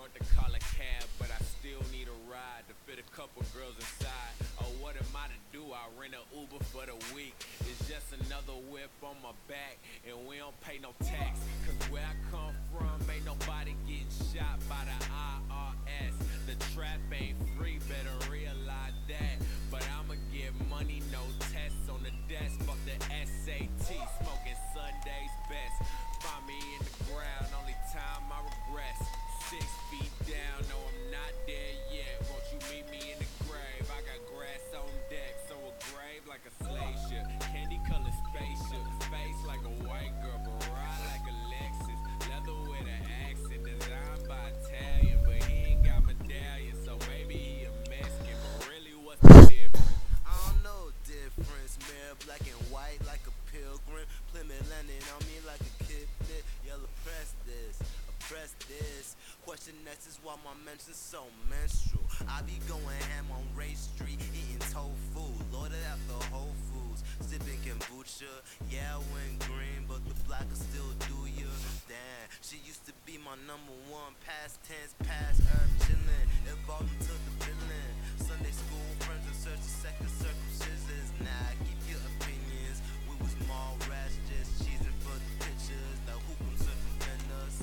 trunk to call a cab, but I still need a ride to fit a couple girls inside. Oh, what am I to do? I rent an Uber for the week. It's just another whip on my back, and we don't pay no tax. Cause where I come from, ain't nobody getting shot by the IRS. The trap ain't free, better realize that. But I'ma get money, no tests on the desk. Fuck the SAT, smoking Sunday's best. Find me in the ground, only time I regress. 6 feet down, no I'm not dead yet. Won't you meet me in the grave? I got grass on deck, so a grave like a slave ship. Candy colored spaceship, face like a white girl, but ride like a Lexus. Leather with an accent, designed by Italian, but he ain't got medallions, so maybe he a Mexican. But really, what's the difference? I don't know difference, man. Black and white like a pilgrim. Plymouth landing on me like a kid flip. Yellow press this, oppress this. Question next is why my mention's so menstrual. I be going ham on Race Street, eating tofu, loaded after Whole Foods, sipping kombucha. Yeah, I went green, but the black will still do ya. Damn, she used to be my number one. Past tense, past herb chillin', evolved into the villain. Sunday school friends in search of second circumcisions. Nah, keep your opinions. We was mall rats, just cheesing for the pictures. Now who can circumvent us?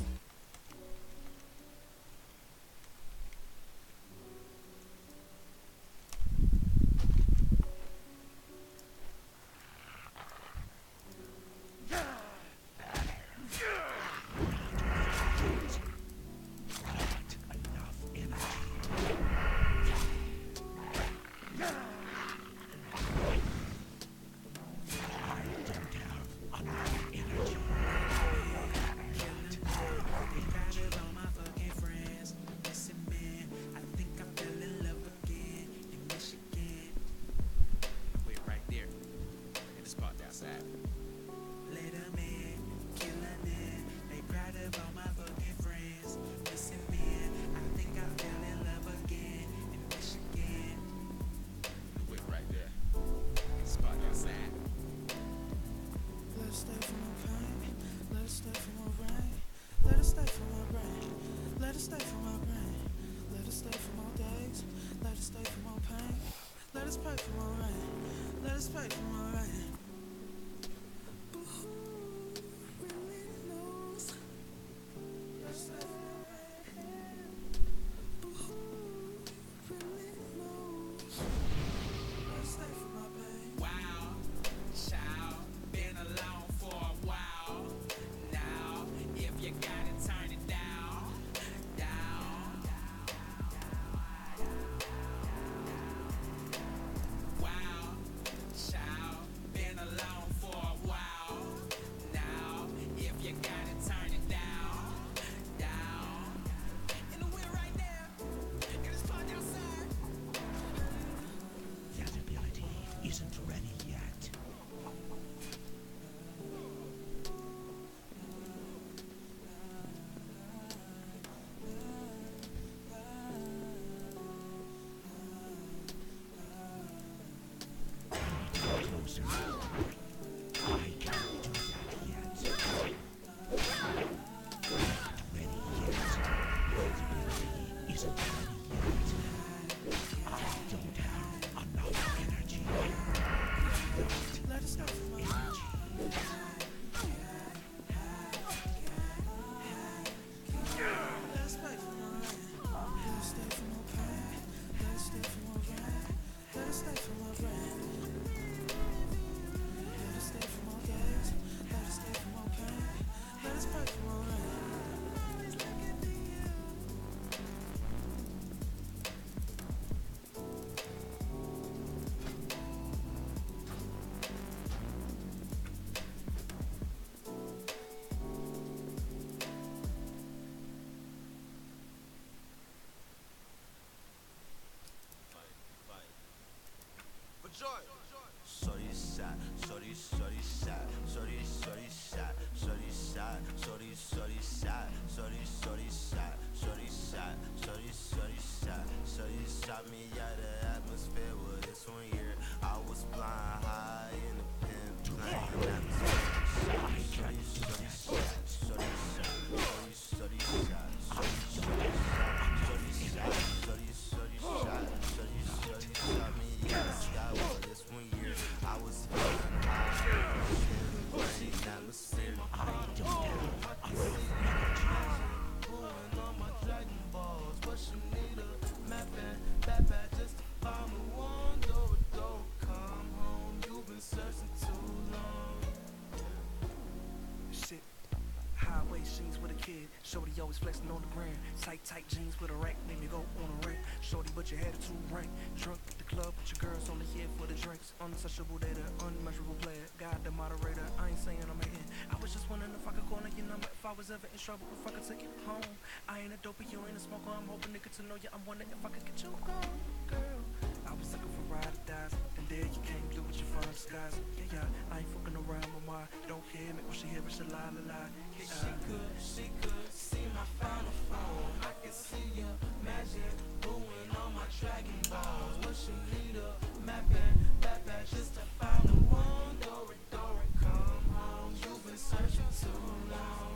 Shorty shot, shorty shot, shorty shot, shorty shot, shorty shot, shorty shot, shorty shot, shorty shot me out of the atmosphere with this 1 year. I was flying high in the pimp plane atmosphere. Shorty shot, shorty shot, shorty shot, shorty shot. kid. Shorty always flexing on the gram. Tight jeans with a rack, made me go on a rant. Shorty, but your attitude rank. Drunk at the club, but your girls only here for the drinks. Untouchable data, unmeasurable player. God the moderator, I ain't saying I'm hating. I was just wondering if I could corner your number if I was ever in trouble. If I could take it home. I ain't a dopey, you ain't a smoker. I'm hoping to get to know you. I'm wondering if I could get you home, girl. I was looking for ride or dies, and there you came through with your fine disguise. Yeah, I ain't fucking around with my don't hear me when she hear it, she lie, lie, lie. She could see my final form. I can see your magic ruin all my dragon balls. What she need a mapping, backpack just to find the one. Dory, come home. You've been searching too long.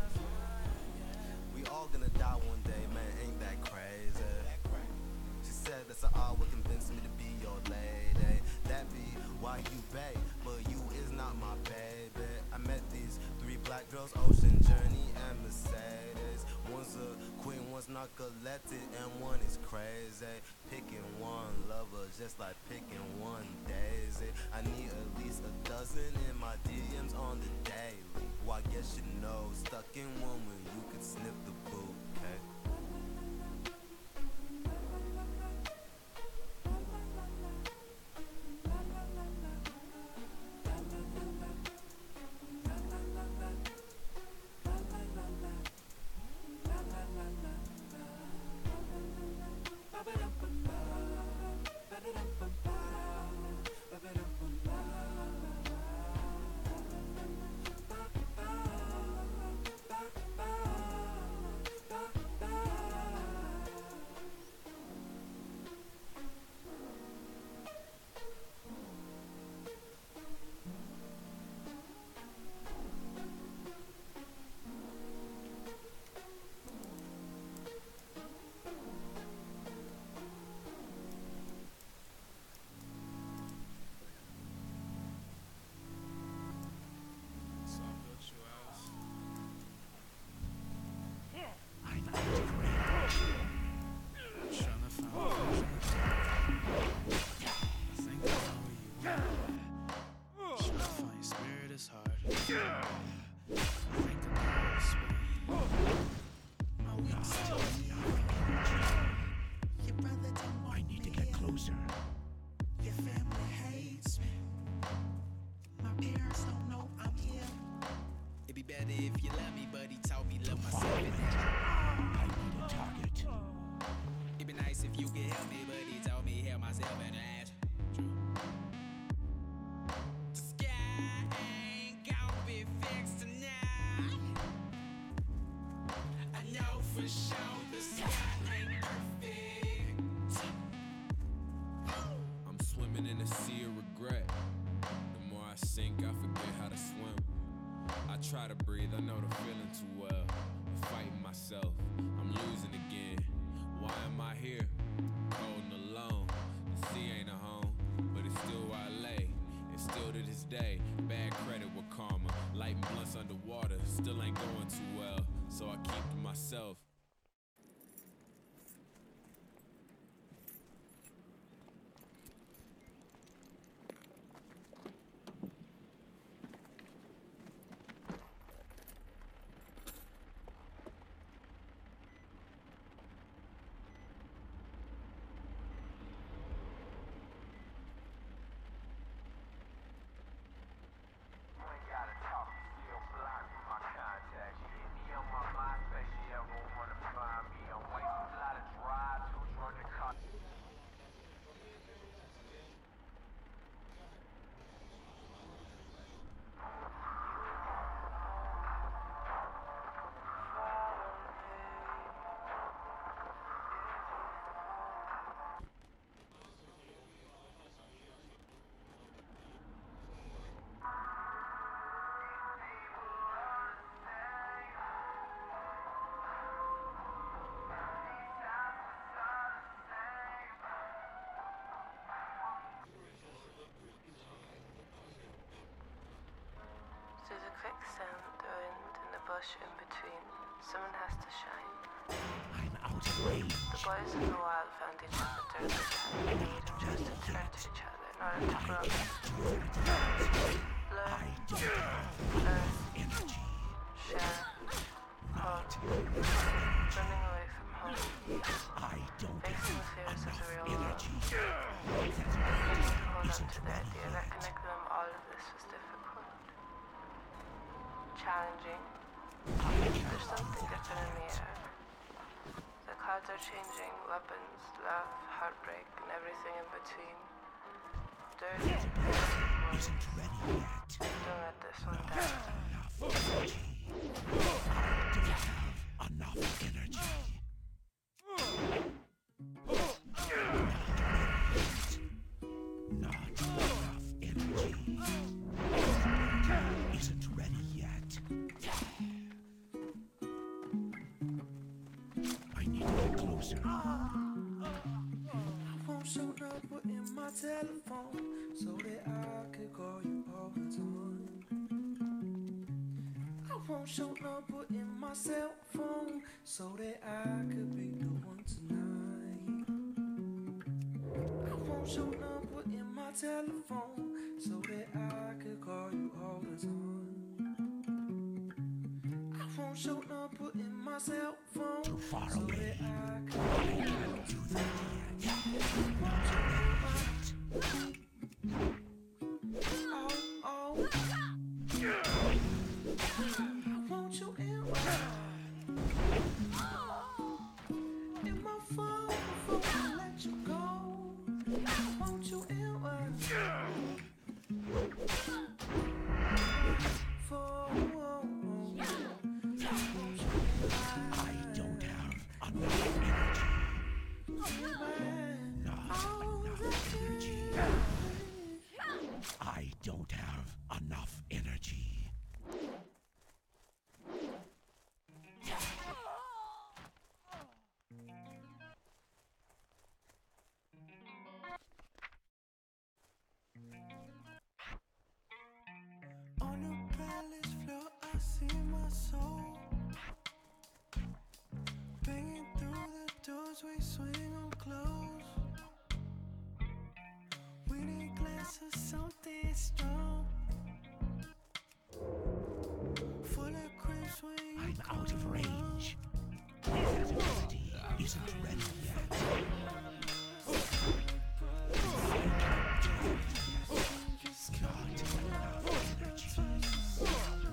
We all gonna die one day, man, ain't that crazy? She said that's all would convince me to be your lady. That be why you pay, but you is not my baby. I met these 3 black girls, Ocean Journey and Mercedes. One's a queen, one's narcoleptic, and one is crazy. Picking one lover just like picking one daisy. I need at least a dozen in my DMs on the daily. Well, I guess you know, stuck in one when you could sniff the bouquet. If you love me, but he taught me love myself. I need a target. It'd be nice if you could help me, but he told me help myself and ass. The sky ain't gonna be fixed tonight. I know for sure the sky ain't perfect. I'm swimming in a sea of regret. The more I sink, I forget how to swim. I try to breathe, I know the feeling too well. I'm fighting myself, I'm losing again. Why am I here? Cold and alone. The sea ain't a home, but it's still where I lay. And still to this day, bad credit with karma. Lighting blunts underwater, still ain't going too well. So I keep to myself. There's a quicksand, the wind, and the bush in between. Someone has to shine. I'm out of range. The boys in the wild found each other during the time. They need and just to turn to each other in order to grow. Learn, earth, Energy. share, Not. Running away from home. I don't Facing the have fears of the enough real world. energy. Continuing to hold on Isn't to the ready idea that yet. connected them all of this was difficult. Challenging. I There's can't do something that different in the yet. air. The cards are changing, weapons, love, heartbreak, and everything in between. Dirty, boys. Isn't ready yet. Don't let this one down. Enough energy. I don't have enough energy. Not enough energy. Isn't ready yet. I need to get closer. I won't show number in my telephone so that I could call you all the time. I won't show number in my cell phone so that I could be the one tonight. I won't show number in my telephone so that I could call you all the time. I won't show number in my cell phone Too far so away. that I could be the one Do that yet. Oh, I want you in my phone before I let you go. I want you in I don't have enough energy. Not enough energy. I don't have enough energy. On the palace floor, I see my soul banging through the doors, we swing on close. We need glass of something strong, full of crisps when you I'm come out of around. range. Electricity isn't ready yet. Not enough energy.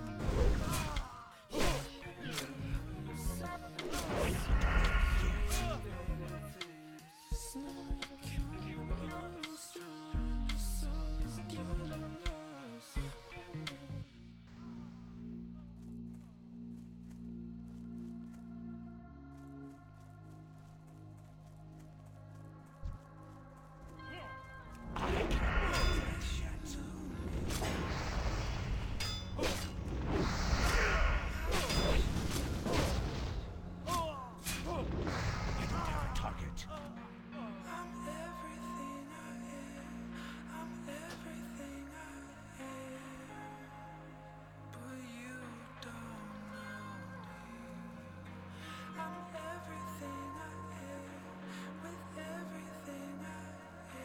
I don't have a target. I'm everything I am. I'm everything I am. But you don't know me. I'm everything I am. With everything I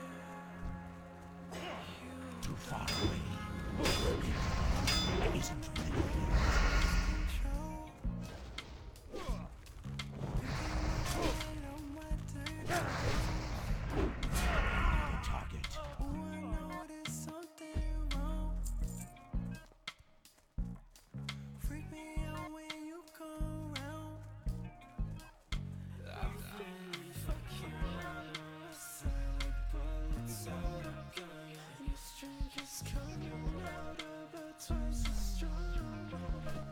am. You Too far away. Isn't ready yet. control. Picking up my dirty. A target. Oh, I know there's something wrong. Freak me out when you come around. I'm feeling fucking silent bullets out of gun. And your string is coming out of a twice as strong.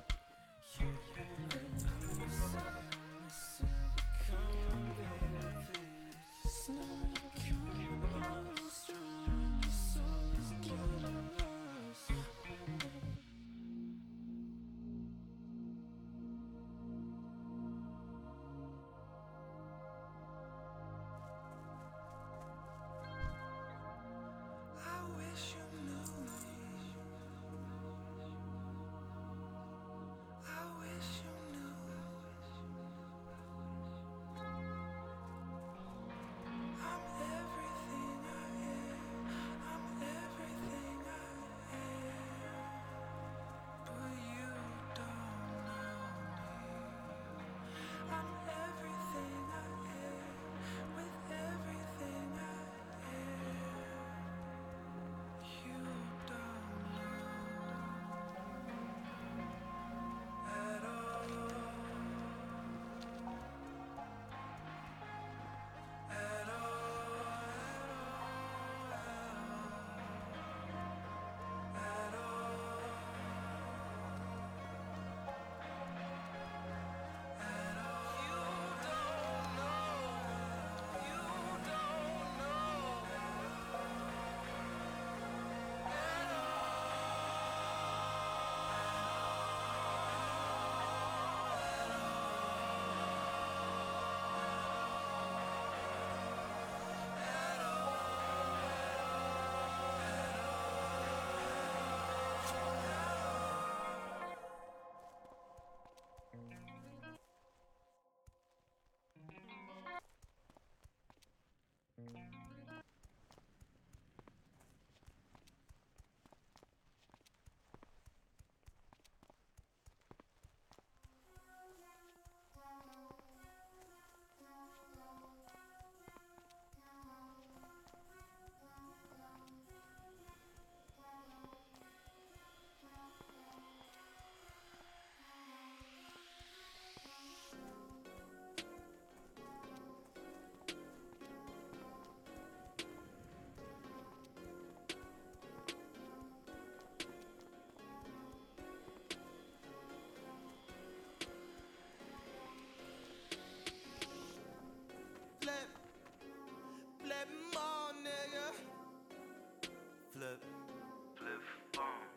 Flip, flip 'em all, nigga. Flip, flip phone.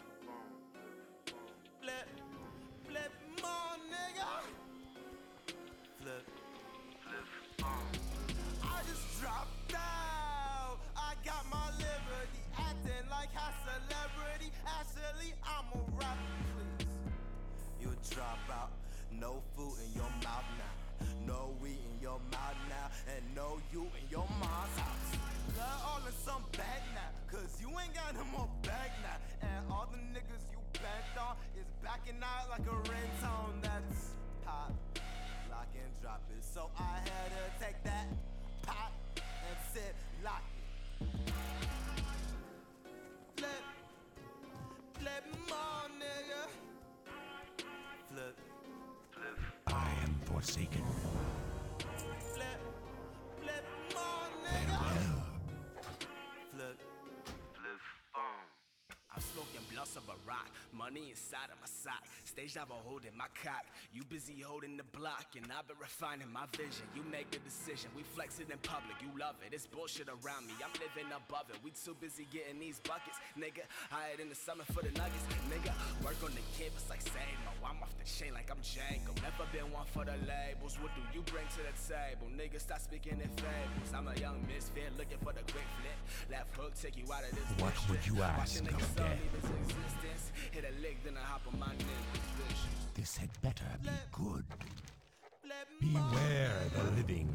Flip, flip 'em all, nigga. Flip, flip phone. I just dropped out. I got my liberty, acting like a celebrity. Actually, I'm a rapper, please. You drop out, no food in your mouth now. No weed in your mouth now, and no you in your mom's house. Blood all in some bag now, cause you ain't got no more bag now. And all the niggas you banked on is backing out like a ringtone. That's pop, lock and drop it. So I had to take that pop and sit lock it. Flip, flip 'em all, nigga. Flip, flip. I am forsaken. Flip, flip 'em all, nigga. Farewell. Flip, flip phone. I'm smoking blunts of a rock, money inside of my sock. Stage never holding my cock. You busy holding the block, and I've been refining my vision. You make the decision, we flex it in public. You love it, it's bullshit around me. I'm living above it. We too busy getting these buckets, nigga. Hired in the summer for the nuggets, nigga. Work on the campus like Samo. I'm off the chain like I'm Django. Never been one for the labels. What do you bring to the table, nigga? Stop speaking in fables. I'm a young misfit looking for the quick flip. Left hook take you out of this. What would you ask Watching of niggas death? leave into existence. Hit a lick, then I hop on my ninja vision. This had better be good. Flip 'em all. Beware the living.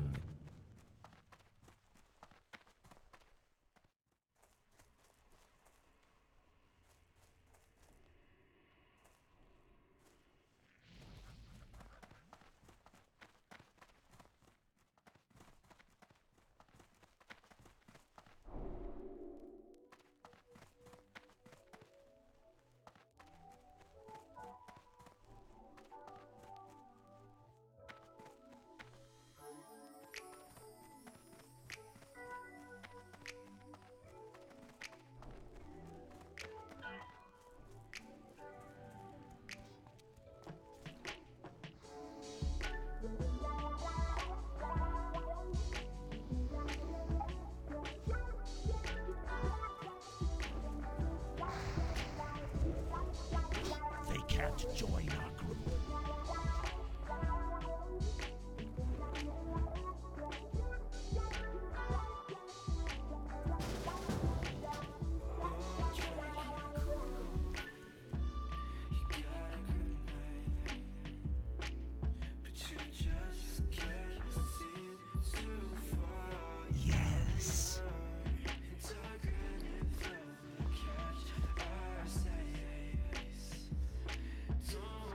They can't join our group. Yes. Don't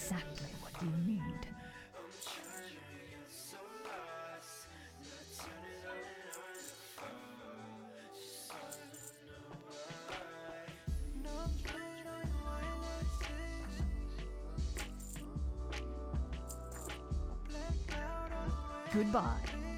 exactly what you need. Goodbye.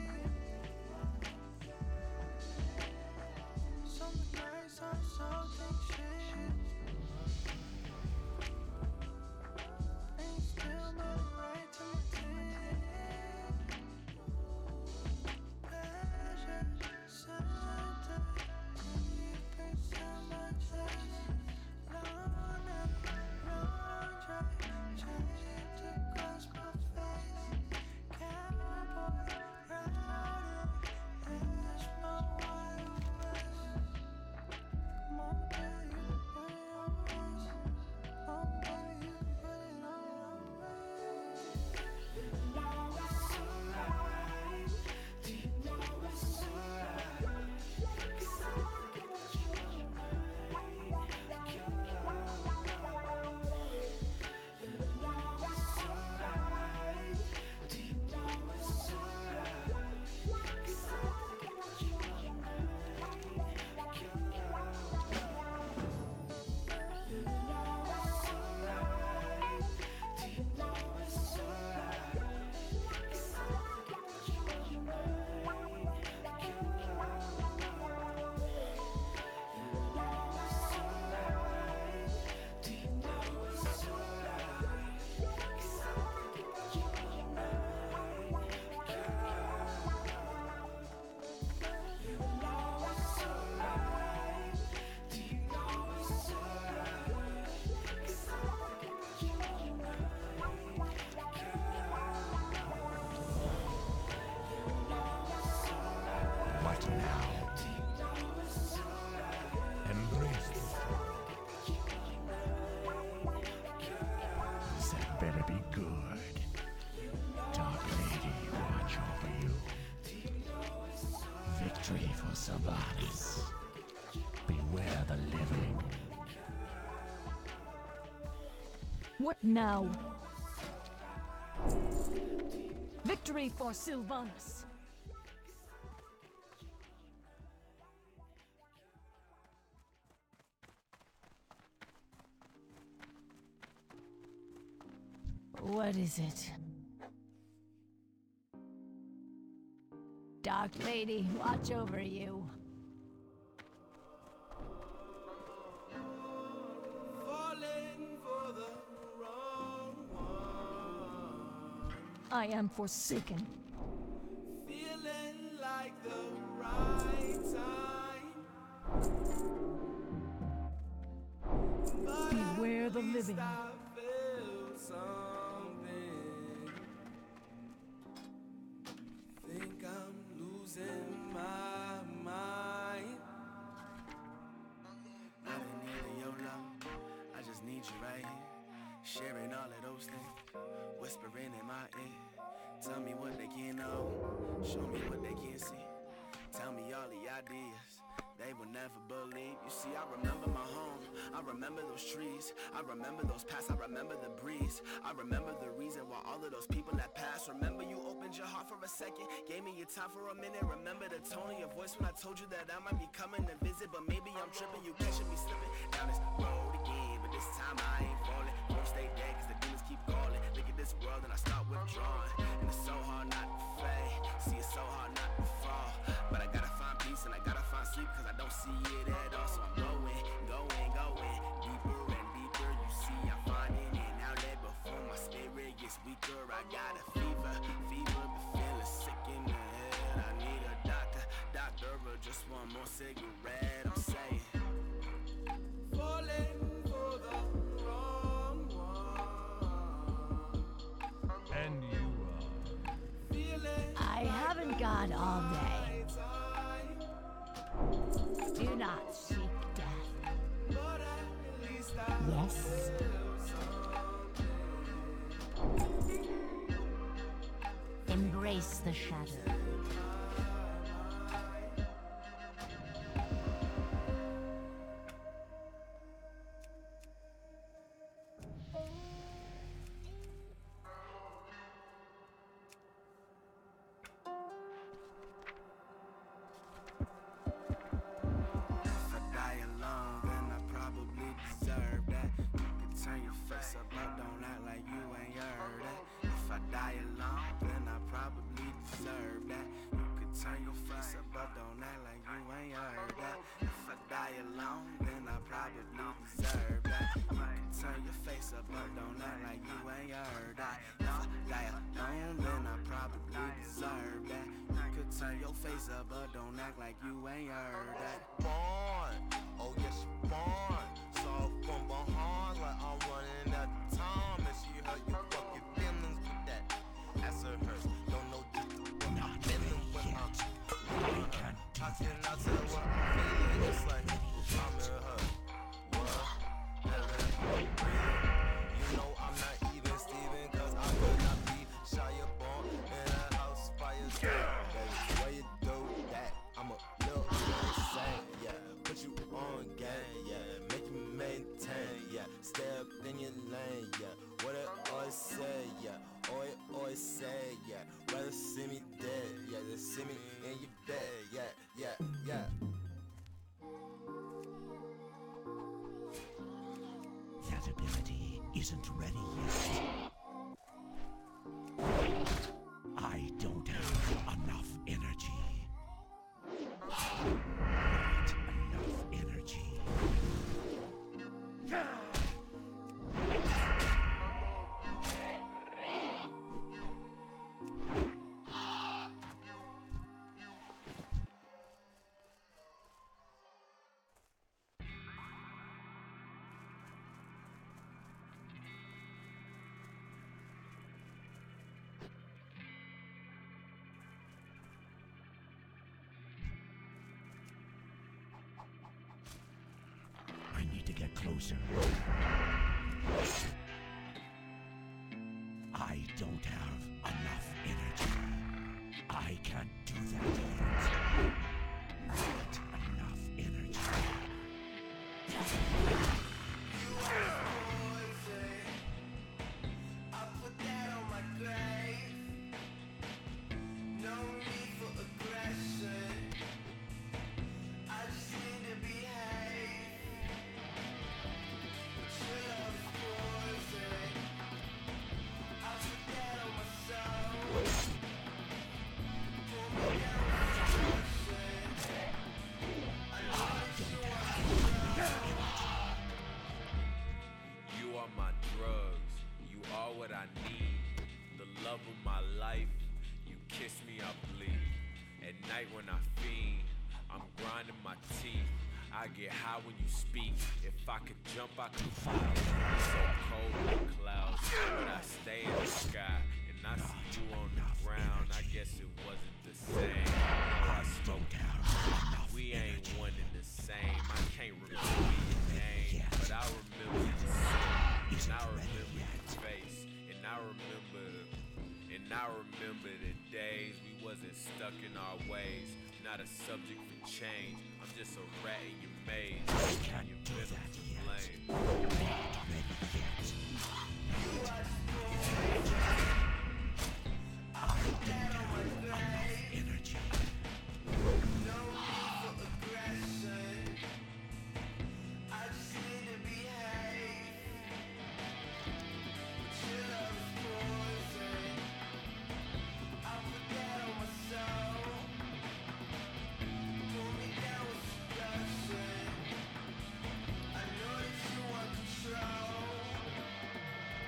What now? Embrace the struggle. That better be good. Dark Lady, watch over you. Victory for Sylvanas. Beware the living. What now? Victory for Sylvanas. What is it? Dark Lady, watch over you. Falling for the wrong one. I am forsaken. Feeling like the right time. But Beware at the least living. I feel something. Think I'm losing my mind. I didn't need your love. I just need you right here. Sharing all of those things. Whispering in my ear. Tell me what they can't know. Show me what they can't see. Tell me all the ideas they will never believe. You see, I remember my home. I remember those trees. I remember those paths. I remember the breeze. I remember the reason why all of those people that passed. Remember you opened your heart for a second. Gave me your time for a minute. Remember the tone of your voice when I told you that I might be coming to visit. But maybe I'm tripping. You catching me slipping down this road again. But this time I ain't falling. Won't stay dead cause the demons keep calling. Look at this world and I start withdrawing. And it's so hard not to fade. See, it's so hard not to fall. But I gotta find peace and I gotta find sleep cause I don't see it at all. So I'm going deeper and deeper. You see, I'm finding an outlet before my spirit gets weaker. I got a fever, but feeling sick in the head. I need a doctor, or just one more cigarette. I'm saying, falling for the wrong one. And you Feeling I haven't got all day. Do not seek death. but at least I Yes. Embrace the shadow. turn your face up, but don't act like you ain't heard that. If I die alone, then I probably deserve that. You could turn your face up, but don't act like you ain't heard that. If I die alone, then I probably deserve that. You could turn your face up, but don't act like you ain't heard that. If I die alone, then I probably deserve that. You could turn your face up, but don't act like you ain't heard that. Born, oh yes, you born. Saw from behind like I'm running at the time. And she hurt your fucking feelings with that. Ask her hers, don't know just what I'm feeling when I'm with her. How can I tell what I'm feeling? It's like I'm in her. What? Heaven, you know I'm not even Steven, cause I could not be shy born in a house by yourself. Baby, why you do that? I'm a little insane, yeah. Put you on game, yeah. Make you maintain, yeah. Step in your lane, yeah. What it always say, yeah. Always say, yeah. Rather see me dead, yeah. Than see me in your bed, yeah. That ability isn't ready yet. I don't have enough energy. Not enough energy. I need to get closer. I don't have enough energy. I can't do that yet. Not enough energy. I put that on my grave. No need for aggression. I just need to behave. But your love is poison. I put that on my soul. Pull me down with destruction. I know that you want control. You are my drugs, you are what I need. The love of my life, you kiss me, I bleed. At night when I fiend, I'm grinding my teeth. I get high when you speak. If I could jump, I could fly. It's so cold in the clouds, but I stay in the sky. And I see you on the ground, I guess it wasn't the same. No, I smoked out. We ain't one and the same. I can't remember your name, but I remember your face. And I remember your face. And I remember the days we wasn't stuck in our ways. Not a subject for change. I'm just a rat in your maze. I can't do Middle that to yet. blame. Not ready yet. I don't have enough energy. No need for aggression. I just need to behave. But your love is poison. I put that on my soul. Pull me down with seduction. I know that you want control.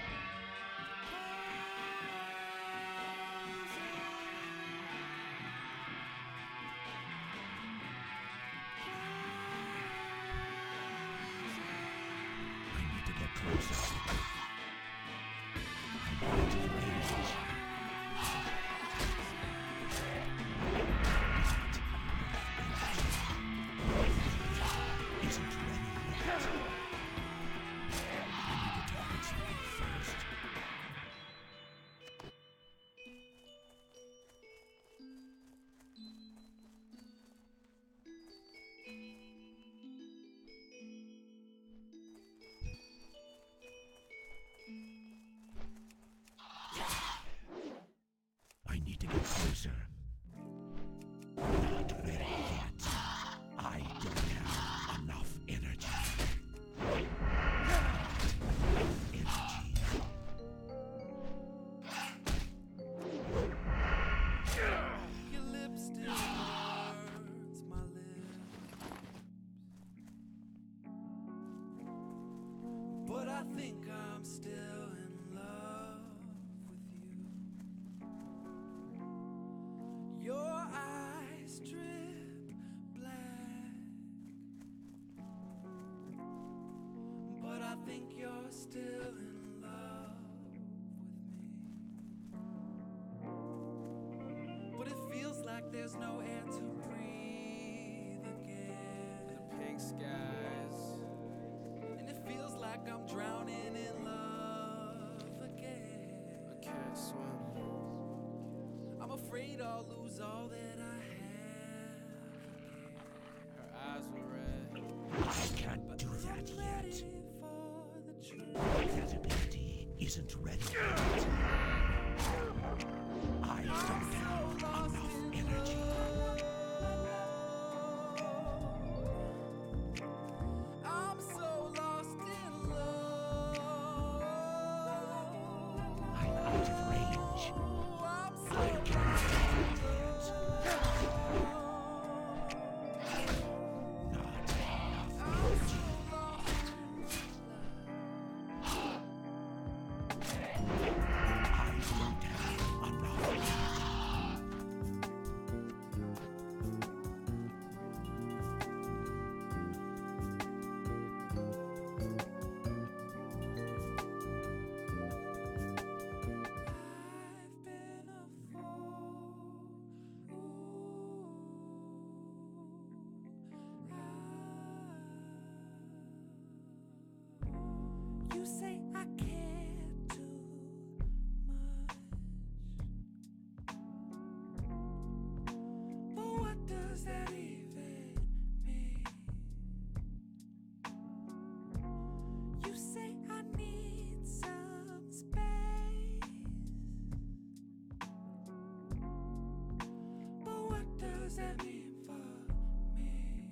think I'm still in love with you. Your eyes drip black, but I think you're still in love with me. But it feels like there's no air to breathe again. The pink skies, and it feels like I'm drowning in love again. I can't swim. I'm afraid I'll lose all that I have. Her eyes were red. I can't do that yet. For the truth. That ability isn't ready yet. I don't have enough energy. I'm so lost in love. I'm out of range. I'm so I can't do that yet. Not enough energy. I don't have enough energy. I've been a fool. You say I can't do much, but what does that even mean? You say I need some space, but what does that mean for me?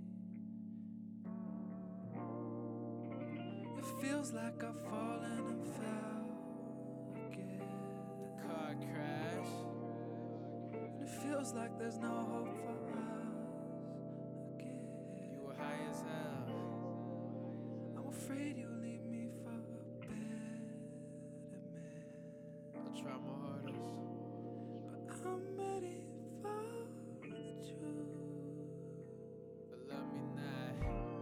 It feels like I've fallen and fell again. The car crash, and it feels like there's no hope for us again. You were high as hell. I'm afraid you'll leave me for a better man. I'll try my hardest, but I'm ready for the truth. But let me not.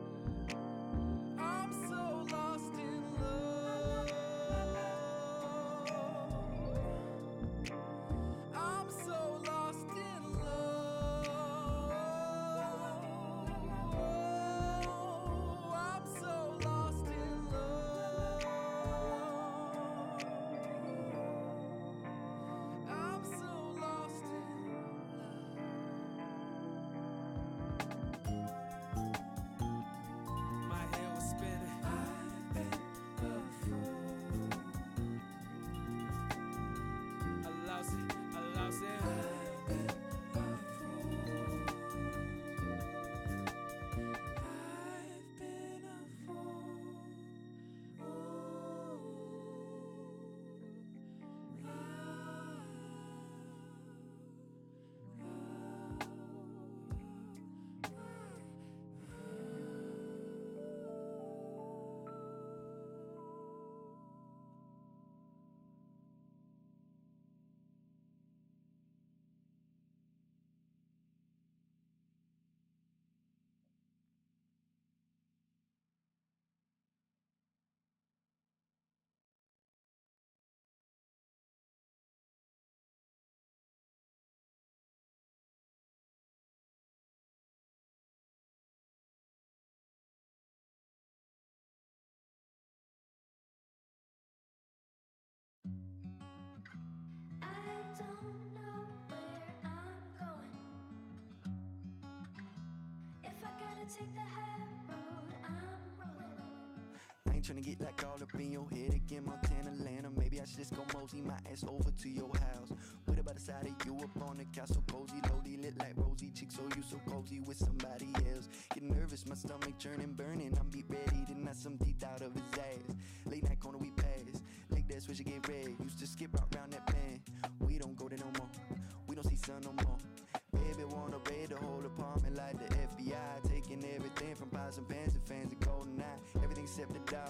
I'm so lost in love. I'm so lost in love. I'm so lost in love. I'm so lost in love. My head was spinning. I've been a fool. I lost it. I lost it. I've been a fool. I've been a fool. take the high road, I'm rolling. I ain't tryna get like all up in your head again, Montana, Atlanta. Maybe I should just go mosey my ass over to your house. Put it by the side of you up on the couch, so cozy, lowly, lit like rosy. Chick, so you so cozy with somebody else. Getting nervous, my stomach churning, burning. I'm beat ready to knock some teeth out of his ass. Late night corner we pass, like that's where she get red. Used to skip out round that bend. We don't go there no more, we don't see sun no more. Baby wanna raid the whole apartment like the FBI, taking everything from pies and pans and fans and golden eye. Everything except the dog,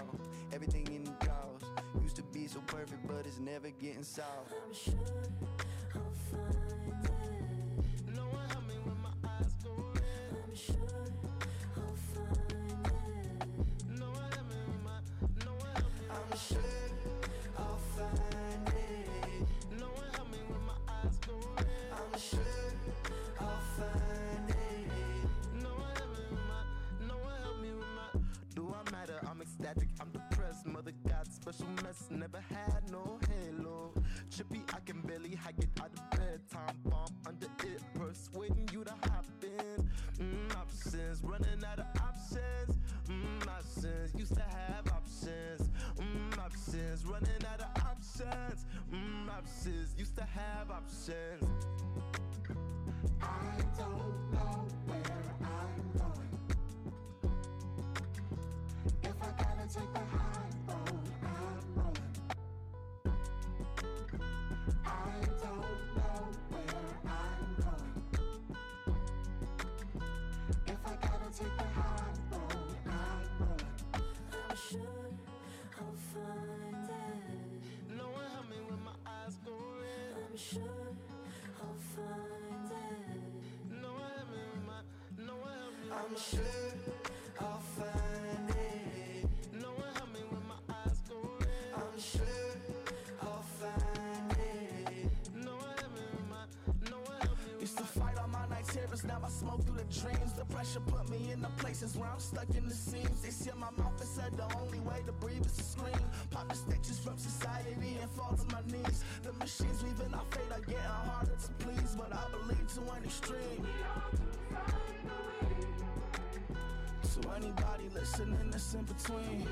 everything in the drawers. Used to be so perfect, but it's never getting solved. I'm sure I'll find it. No one help me when my eyes go red. I'm sure I'll find it. No one help me when no one help me. I'm sure I'll find it. No one help me when my eyes go red. I'm sure I'll find it. No one help me with no one help me with my. Do I matter? I'm ecstatic, I'm depressed. Mother got special mess, never had no halo. Trippy, I can barely hike it out of bed. Time bomb under it, persuading you to hop in. Options, running out of options. Options, used to have options. Options, running out of options. Options, used to have options. I don't know where I'm going. If I gotta take the high road, I'm rolling. I don't know where I'm going. If I gotta take the high road, I'm rolling. I'm sure I'll find it. No one help me when my eyes go red. I'm sure I'll find it. No one help me when no one help me. I'm sure I'll find it. No one help me when my eyes go red. I'm sure I'll find it. No one help me when no one help me. Used to fight all my night terrors, now I smoke through the dreams. The pressure put me in the places where I'm stuck in the seams. They seal my mouth and said the only way to breathe is to scream. Pop the stitches from society and fall to my knees. The machines weaving our fate are getting harder to please, but I believe to an extreme. So anybody listening that's in between,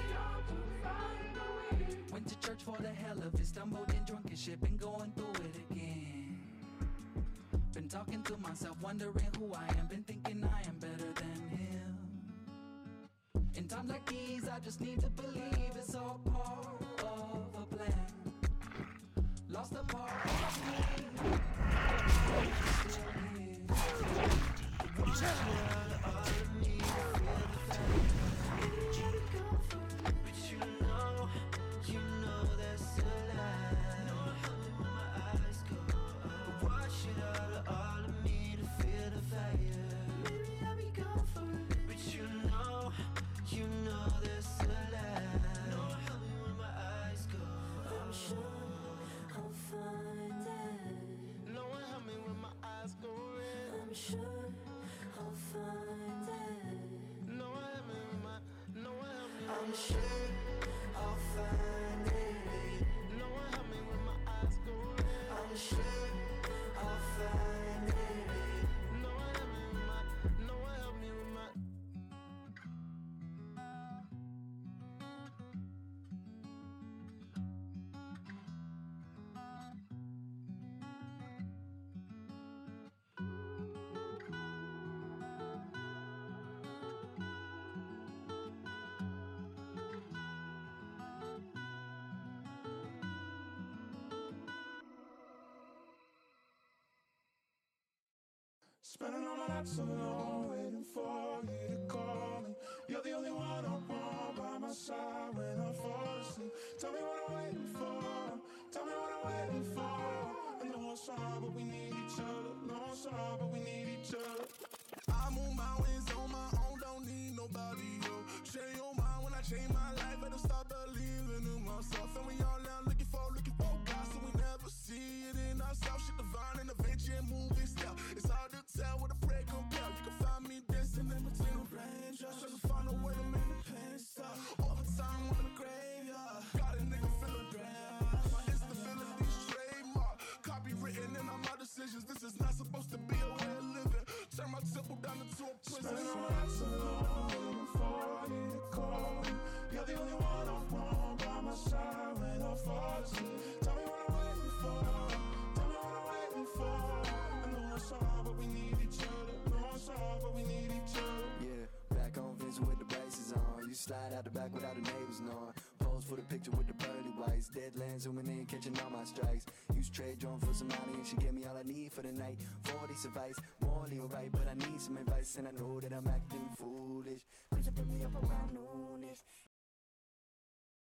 Went to church for the hell of it, stumbled in drunk and shit, been going through it again. Been talking to myself, wondering who I am, been thinking I am better than him. In times like these, I just need to believe it's all part of a plan. Lost a part of me, but still here. But you know that's a lie. No one help me when my eyes go. Wash it all of me to feel the fire. Maybe I'll be gone for a minute. But you know that's a lie. No one help me when my eyes go. I'm sure I'll find it. No one help me when my eyes go red. I'm sure I'll find it. No one help me when no one help me. I'm sure I'll find it. No one help me when my eyes go red. I'm sure I'll find it. No one help me with no one help me with my. Spending all my nights alone, waiting for you to call me. You're the only one I want by my side when I fall asleep. Tell me what I'm waiting for. Tell me what I'm waiting for. I know it's hard, but we need each other. No, it's hard, but we need each other. I move mountains on my own, don't need nobody, yo. Change your mind when I change my life. I just start believing in myself. And we all now looking for God, so we never see it in ourselves. Shit divine and adventure and moving style. It's hard to tell what a prayer compare. You can find me dancing in between the raindrops. Trying to find a way to make the pain stop. Overtime in the graveyard. Got a nigga feeling grand. My instability's trademark. Copywritten in all my decisions. This is not supposed to be a way of living. Turn my temple down into a prison. Spending all my nights alone, waiting for you to call me. You're the only one I want by my side when I fall asleep. Tell me what I'm waiting for. Tell me what I'm waiting for. I know it's hard, but we need each other. No, it's hard, but we need each other. Yeah, back on Vincent with the braces on. You slide out the back without the neighbors knowing. Pose for the picture with the pearly whites. Deadlands zooming in, catching all my strikes. Use trade drone for some money and she gave me all I need for the night. 40 advice, morally alright, but I need some advice and I know that I'm acting foolish. Cause you put me up around noonish.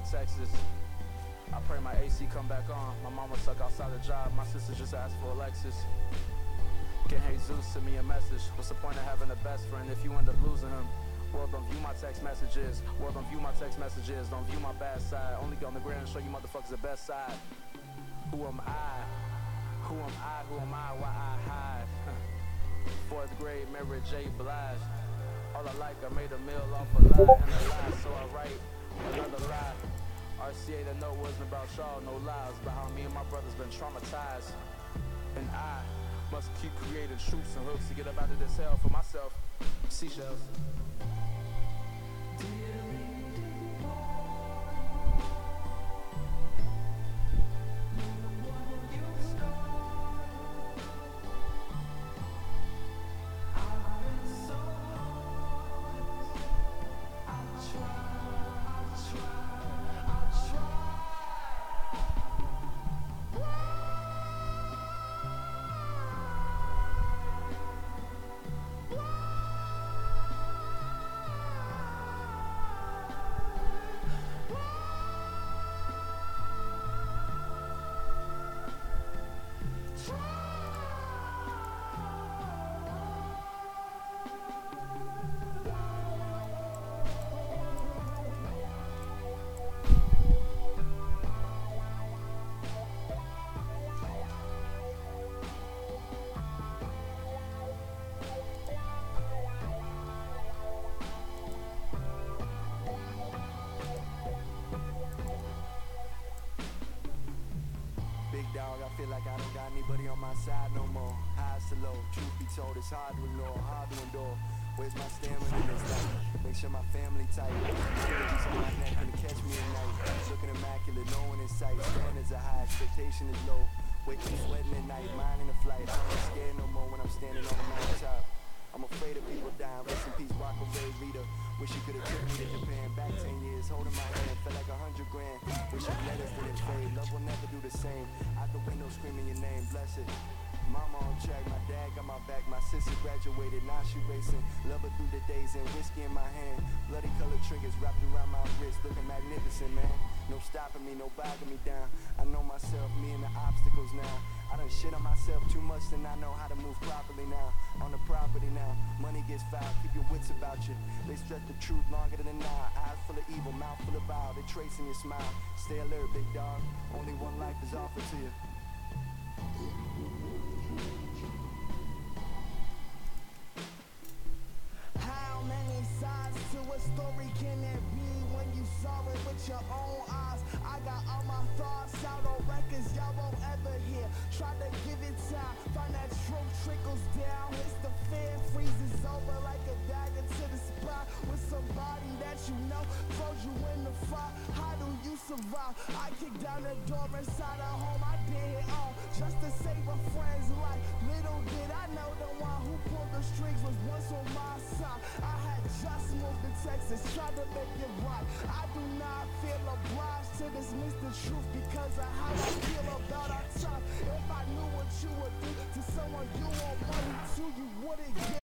in Texas. I pray my AC come back on. My mama stuck outside the job. My sister just asked for a Lexus. Can Jesus send me a message? What's the point of having a best friend if you end up losing him? World, don't view my text messages. World, don't view my text messages. Don't view my bad side. Only get on the ground and show you motherfuckers the best side. Who am I? Who am I? Who am I? Why I hide? 4th grade, Mary J. Blige. All I like, I made a meal off a lie and a lie, so I write another lie. RCA, the note wasn't about y'all, no lies, but how me and my brothers been traumatized. And I must keep creating truths and hooks to get up out of this hell for myself. Seashells. Dog, I feel like I don't got anybody on my side no more. Highs to low, truth be told, it's hard to ignore, hard to endure. Where's my stamina in this life? Make sure my family tight. Strategies on my neck gonna catch me at night. Looking immaculate, no one in sight. Standards are high, expectation is low. Waking sweating at night, mind in a flight. I'm not scared no more when I'm standing on the mountaintop. I'm afraid of people dying. Rest in peace, Rockaway Rita. Wish you could've took me to Japan. Back 10 years, holding my hand, felt like 100 grand. Wish you let us didn't fade. Love will never do the same. Out the window screaming your name, bless it. Mama on track, my dad got my back. My sister graduated, now she racing. Love her through the days and whiskey in my hand. Bloody colored triggers wrapped around my wrist, looking magnificent, man. No stopping me, no bogging me down. I know myself, me and the obstacles now. I done shit on myself too much, then I know how to move properly now. On the property now, money gets foul, keep your wits about you. They stretch the truth longer than an hour. Eyes full of evil, mouth full of vile. They tracing your smile. Stay alert, big dog. Only one life is offered to you. How many sides to a story can there be when you saw it with your own eyes? I got all my thoughts out on records y'all won't ever hear. Try to give it time, find that truth trickles down. Hits the fan, freezes over like a dagger to the spine. With somebody that you know throws you in the fire. How do you survive? I kicked down the door inside a home I did on just to save a friend's life. Little did I know the one who pulled the strings was once on my side. I had just moved to Texas, tried to make it right. I do not feel obliged to dismiss the truth because of how I feel about our time. If I knew what you would do to someone you want money to, you wouldn't get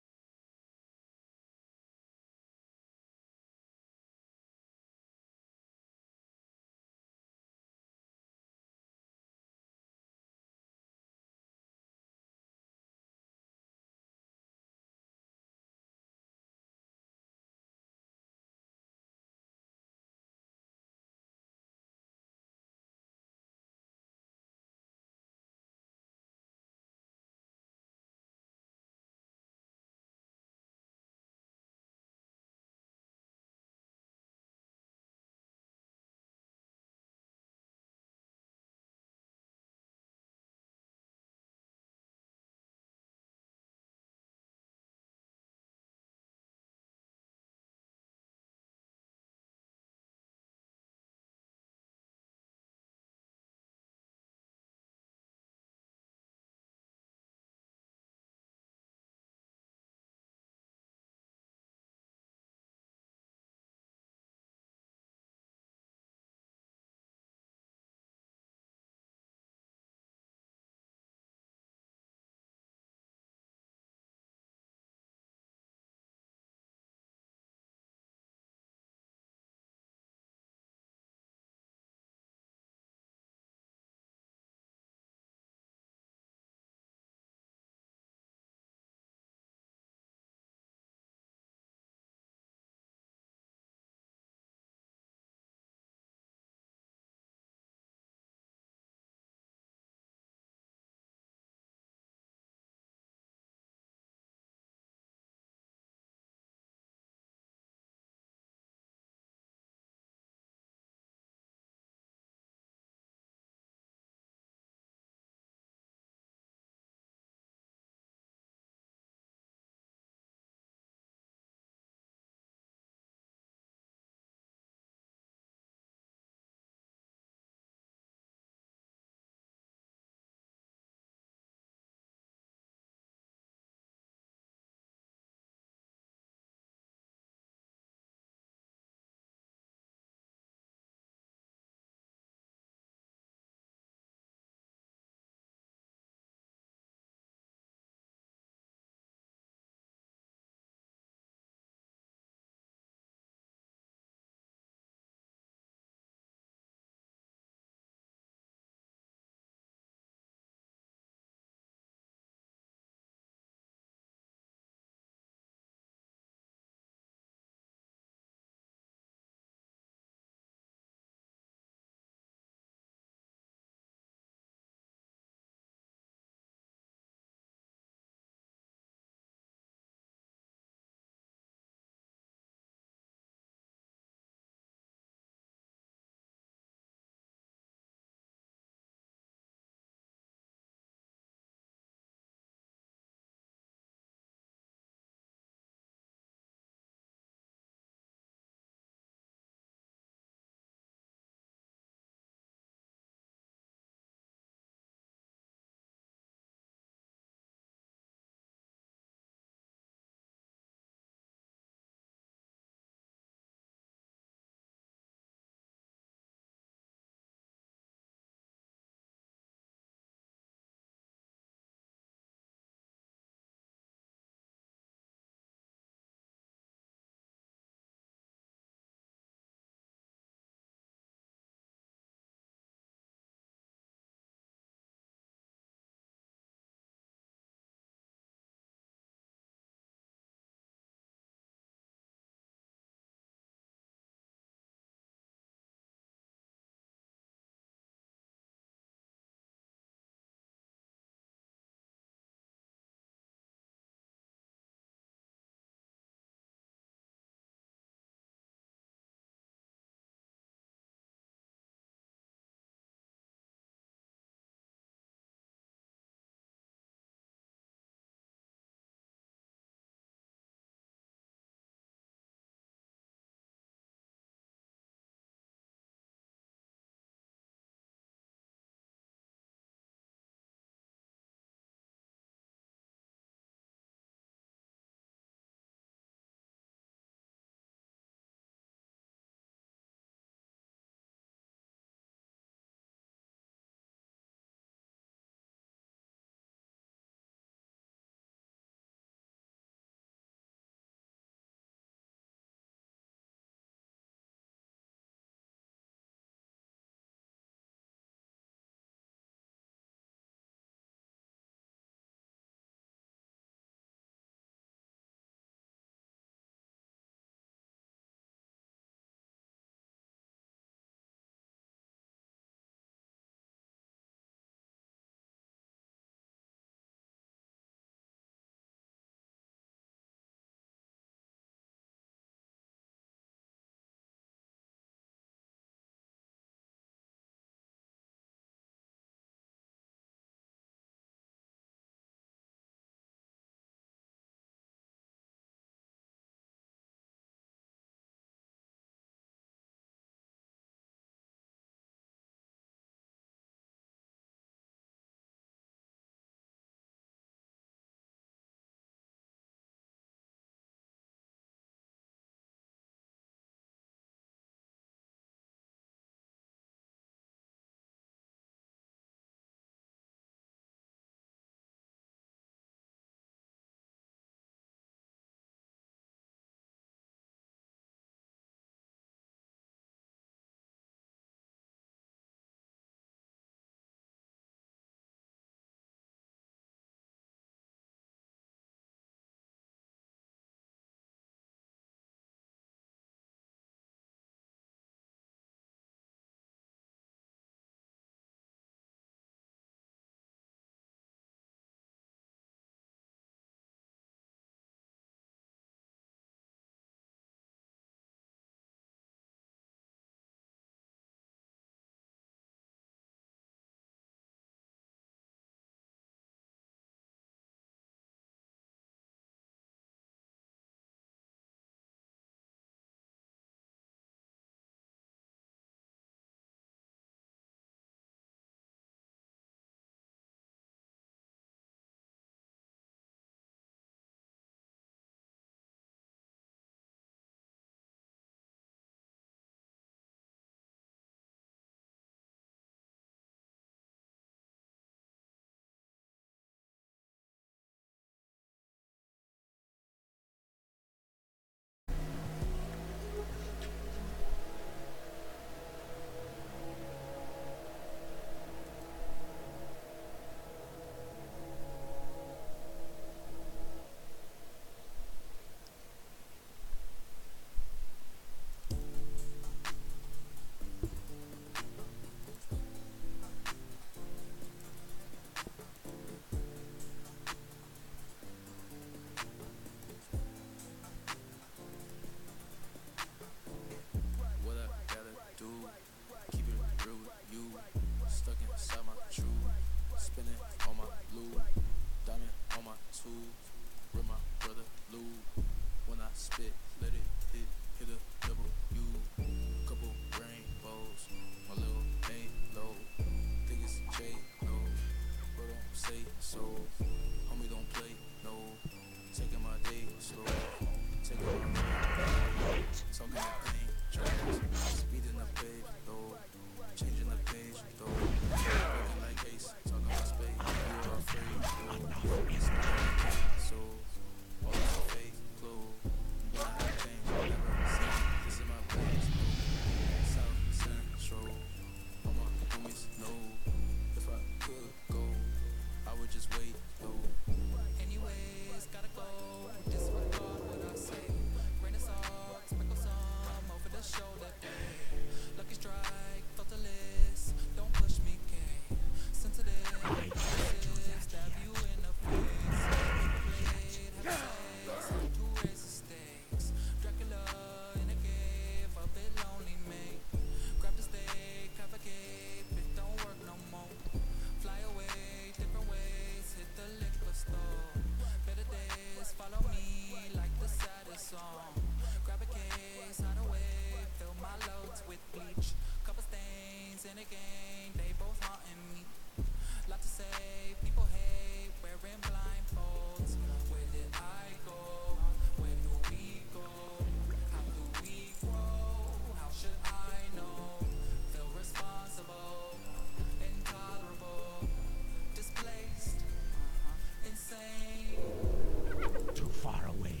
weight, oh. Anyways, gotta go. Disregard what I say. Grain of salt, sprinkle some over the shoulder. Lucky strike, felt a list. Don't push me, K. Sensitive, stab you in the face. Played, have sex, to raise the stakes. Dracula in a cave, a bit lonely, mate. Grab the steak, have a cape, it don't work no more. Fly away, different ways, hit the liquor store. Better days, follow me like the saddest song. Grab a case, hide away, fill my loads with bleach. Couple stains in a game, they both haunting me. Lot to say, people hate, wearing blindfolds. Where did I go? Where do we go? How do we grow? How should I know? Feel responsible, intolerable, displaced, insane. Too far away.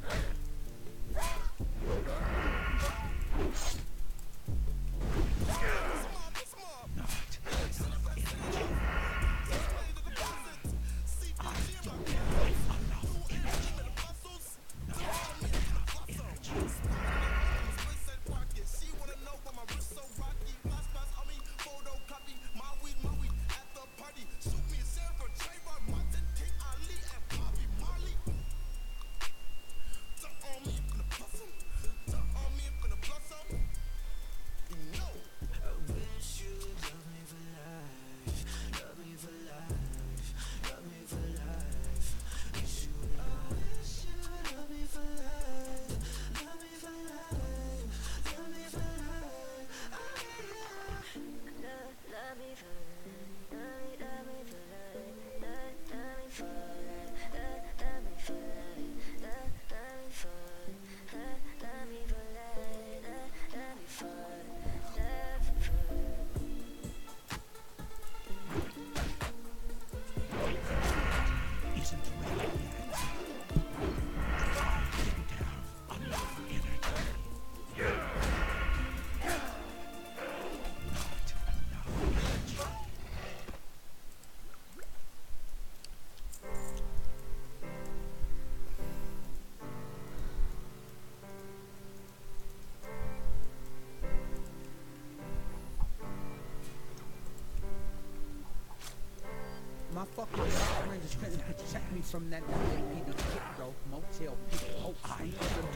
My fucking friend just couldn't protect me from that LAPD kick, bro. Motel people, hope I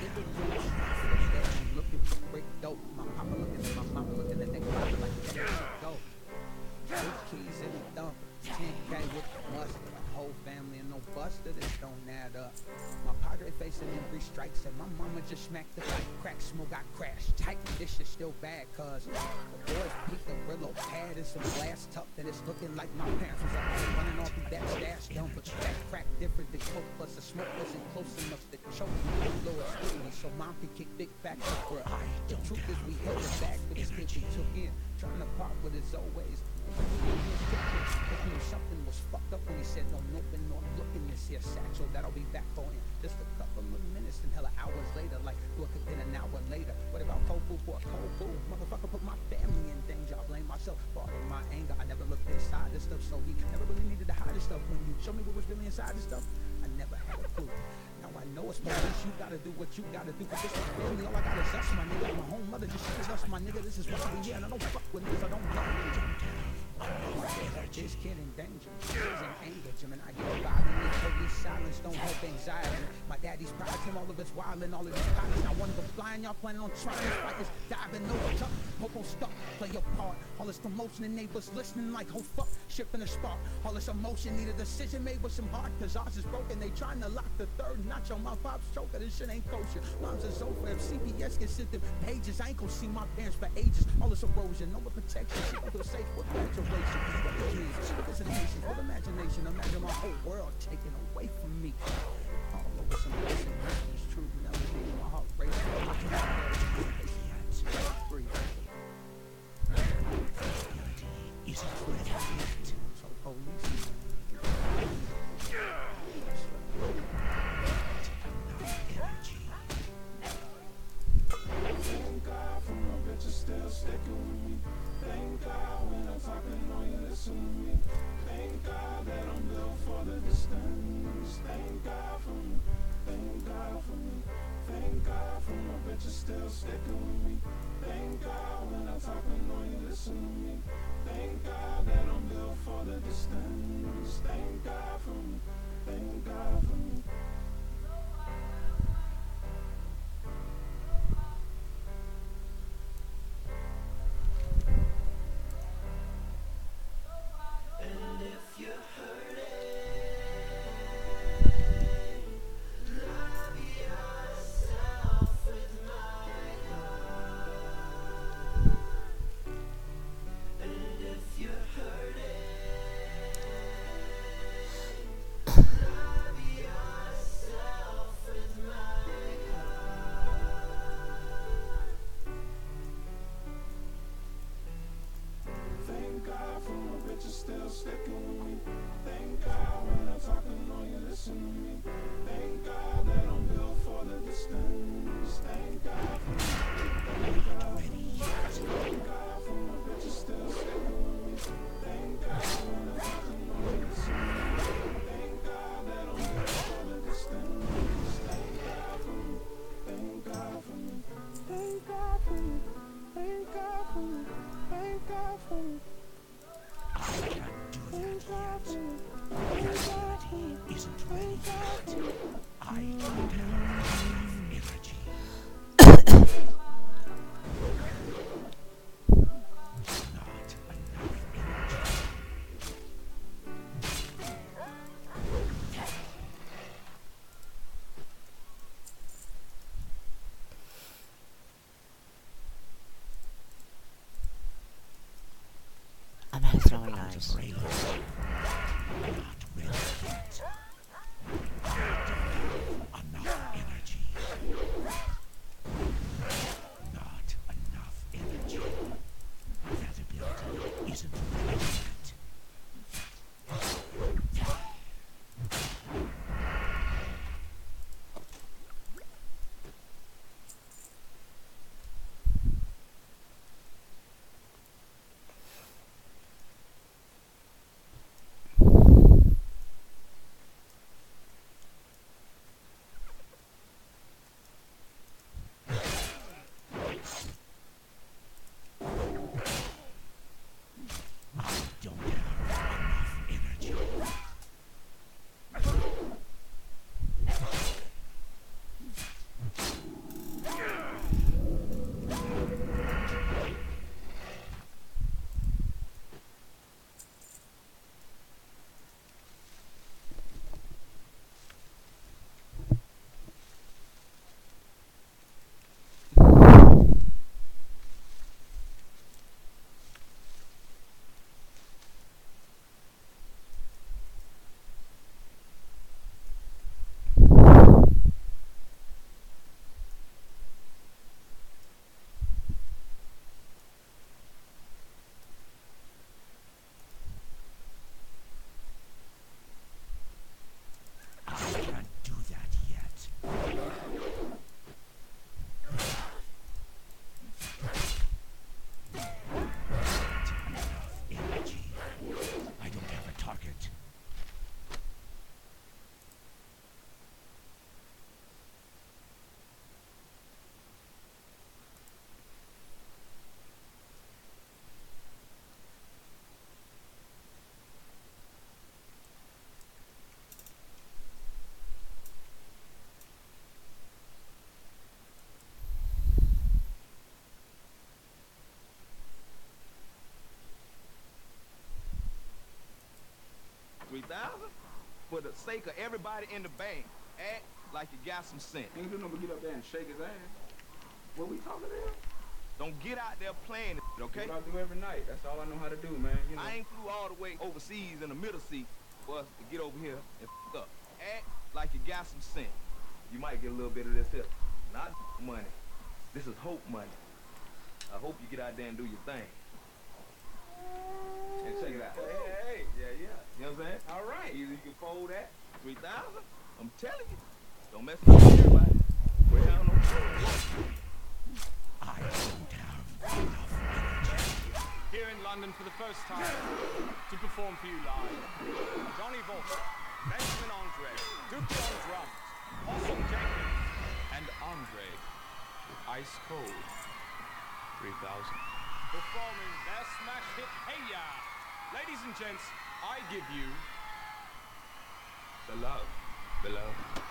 looking for break dope. My papa looking at my mama looking at that clock like that go. 2 keys in the dump, 10K with the mustard. A whole family and no buster, this don't add up. My padre facing them 3 strikes and my mama just smacked the like crack smoke got crashed tight. This shit still bad cause the boys peeked the Brillo pad and some glass tucked and it's looking like my parents was up there running off through that stash dump. But that crack different than coke plus the smoke wasn't close enough to choke me. Lower scrutiny so mom could kick big facts up for her. The truth is we held it back but this kid we took in trying to pop with his always. Something was fucked up when he said don't open nor look in this here satchel that'll be back for him just a couple of minutes and hella hours later like look again an hour later. What about cold food for a cold food? Motherfucker put my family in danger. I blame myself for all of my anger. I never looked inside this stuff so he never really needed to hide this stuff. When you show me what was really inside this stuff I never had a clue. Now I know it's police, you gotta do what you gotta do. But this is really all I got is us, my nigga. My home mother just shit us, my nigga. This is why we here, and I don't fuck with niggas I don't know. This kid in danger, she's in anger, Jim, and I get violently, totally silence, don't help anxiety. My daddy's proud of him, all of his wild and all of his pilots. Now one of them flying, y'all planning on trying to fight this, diving over top, popo stuck, play your part. All this promotion and neighbors listening like, oh fuck, shipping a spark. All this emotion need a decision made with some heart, cause ours is broken. They trying to lock the third notch on my pop's choker. This shit ain't kosher. Mom's a sofa. If CPS can sit them pages, I ain't gonna see my parents for ages. All this erosion, no more protection. She don't feel safe with graduation. What it is, it's a nation full of imagination. Imagine my whole world taken away from me. All over some blessing, it's true melody. My heart racing. Free. Is it ready yet? So police. Thank God for my bitches still sticking with me. Thank God when I'm talking on you, listen to me. Thank God that I'm built for distance. Thank God for me, thank God for me. Thank God for my bitches still sticking with me. Thank God when I talk, I know you listen to me. Thank God that I'm built for the distance. Thank God for me, thank God for me. And if you're hurting, love yourself with my heart. And if you're hurting, love yourself with my heart. Thank God for my bitches still sticking with me. Thank God when I talk, I know you listen to me. Thank God that I'm built for the distance. Thank God for me. Thank God for me. Thank God for my bitches still sticking with me. Thank God when I talk, I know you listen to me. Thank God that I'm built for the distance. Thank God for me. Thank God for me. Thank God for me. Thank God for me. Thank God for me. I can't do that yet. Insanity isn't ready yet. I don't have enough energy. Not enough energy. I'm throwing Out eyes. of range. Not ready yet. I don't have enough energy. Not enough energy. That ability isn't ready yet. Don't have enough energy. I can't do that yet. Not enough energy. I don't have a target. For the sake of everybody in the bank, act like you got some sense. Ain't do no but get up there and shake his ass. What we talking about? Don't get out there playing, okay? That's what I do every night. That's all I know how to do, man. You know. I ain't flew all the way overseas in the middle seat for us to get over here and up. Act like you got some sense. You might get a little bit of this here. Not money. This is hope money. I hope you get out there and do your thing. And check it out. Hey, yeah. You know what I'm saying? All right. Either you can fold that, 3,000. I'm telling you. Don't mess with everybody. We're down on I don't have enough energy. Here in London for the first time to perform for you live, Johnny Volta. Benjamin Andre, Dookie on drums, Awesome Jenkins, and Andre, Ice Cold 3000. Performing their smash hit, Hey Ya! Ladies and gents, I give you The Love Below.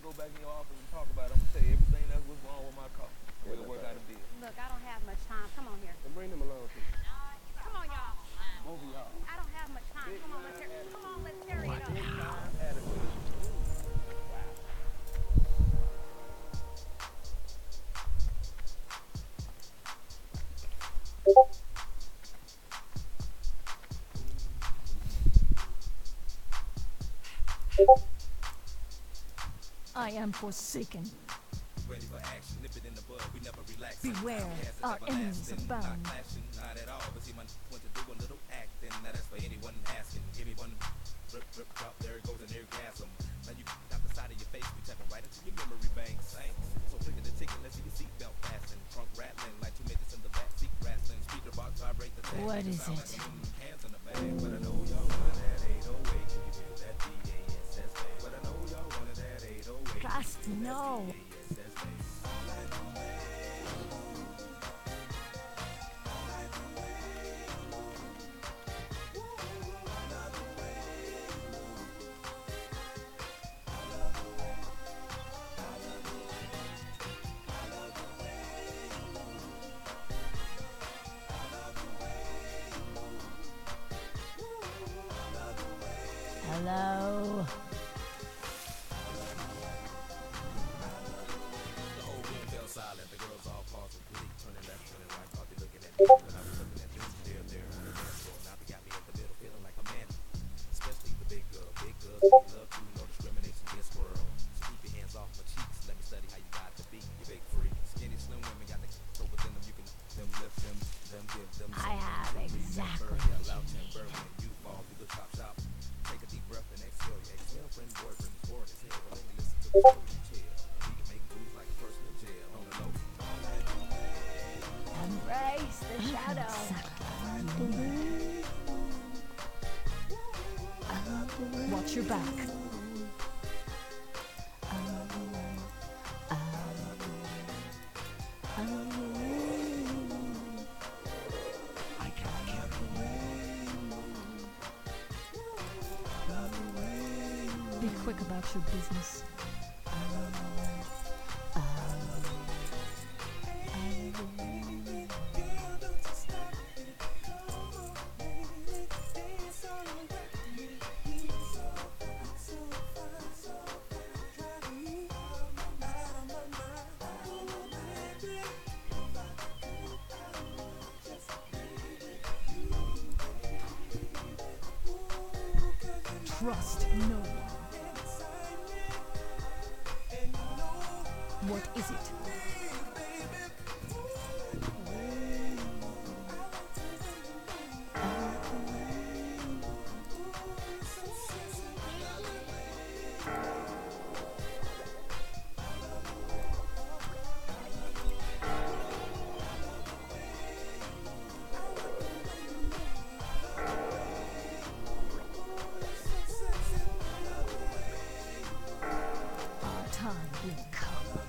go back in your office and talk about it. I'm gonna tell you everything that's what's wrong with my car. We'll work out a deal. Look, I don't have much time. Come on here. Then bring them along to me. Come on, y'all. Both of y'all. I don't have much time. Come on, let's tear it up. Big time attitude. I am forsaken. Ready for action, nip it in the bud, we never relax. Beware, our enemies abound. Not clashing, not at all, but see my want to do a little acting. Now that's for anyone asking. Give me one drip, drip, drop, there it goes, an orgasm. Now you out the side of your face, we tapping right into your memory bank. Thanks. So click the ticket, let's see your seatbelt fasten. Trunk rattling like 2 minutes in the back seat rattling. Speaker box vibrate the tank. What is it? Hands in the bag, but I know y'all wanted that 808. Can you feel that DASS? But I know y'all wanted that 808. Gosh, no. Hello. The whole room fell silent. The girls all paused with glee, turning left, turning right, thought they looking at me. But I was looking at them, there on the dance floor. Now they got me in the middle, feeling like a man. Especially the big girls, they love you, no discrimination against squirrel. So keep your hands off my cheeks. Let me study how you got to be. You big freak, skinny, slim women got the so within them. You can them lift them give them. I have exactly. Allow timber when you fall through the chop shop. Take a deep breath and exhale. Your ex-girlfriend, boyfriend is bored as hell. But let me listen to the story you tell. We can make moves like a person in jail. On the low. Embrace the shadow. Watch your back. I can kill Be quick about your business. Trust no one. What is it? Our time will come.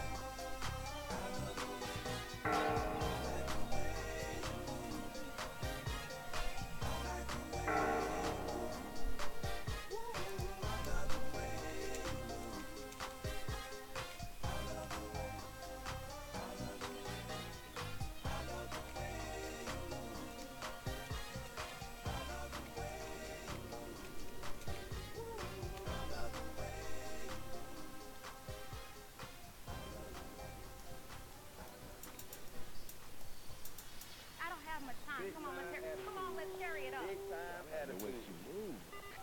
I don't have much time. Come on, let's carry it up. Big time attitude. The way she moves.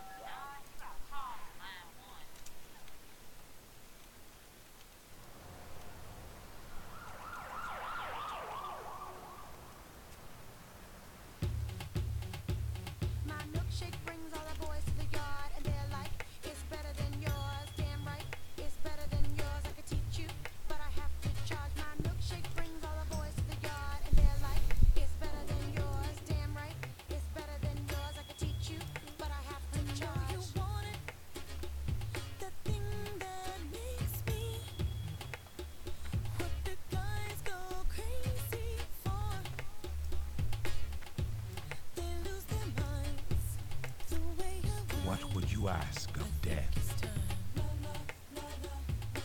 My milkshake brings all the boys to the yard, and they're like, it's better than yours. Damn right, it's better than yours. I could teach you, but I have to charge. My milkshake brings all the boys to the yard, and they're like, it's better than yours. Damn right, it's better than yours. I could teach you, but I have to charge. You want it, the thing that makes me. What the guys go crazy for. They lose their minds. The way I What would you ask of death?